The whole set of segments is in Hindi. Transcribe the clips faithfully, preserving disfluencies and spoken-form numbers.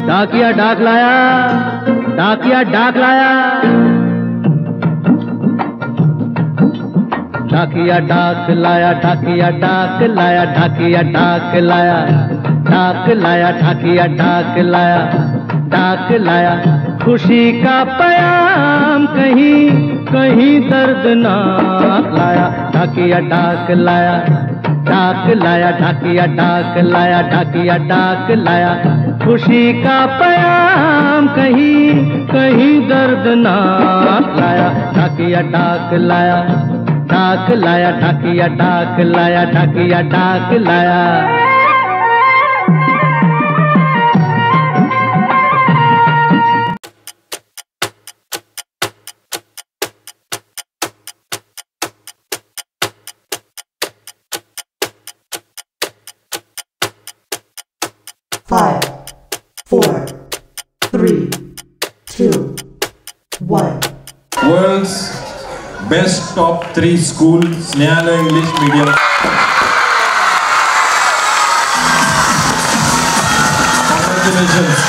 डाकिया डाक लाया, डाकिया डाक लाया, डाकिया डाक लाया, डाकिया डाक लाया, डाकिया डाक लाया, डाक लाया, डाकिया डाक लाया, डाक लाया, खुशी का पयाम कहीं कहीं दर्दनाक लाया, डाकिया डाक लाया, डाक लाया, डाकिया डाक लाया, डाकिया डाक लाया, खुशी का पयाम कहीं कहीं दर्दनाक लाया, डाकिया डाक लाया, डाक लाया, डाकिया डाक लाया, डाकिया डाक लाया। Five, four, three, two, one. World's best top three school, Snehalaya English Medium. Congratulations.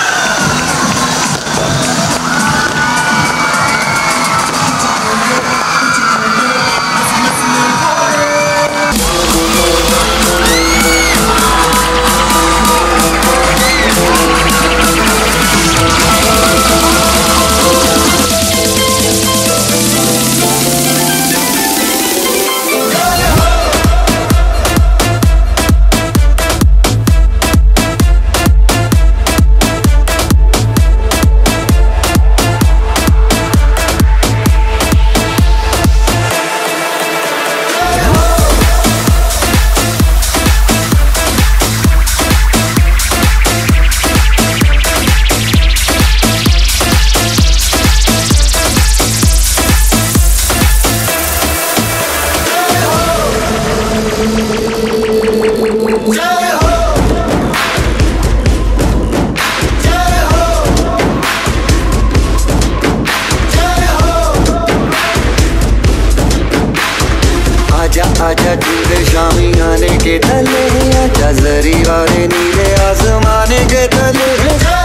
आजा झूले शामी आने के तले, आजा जरी वाले नीले आसमाने के तले।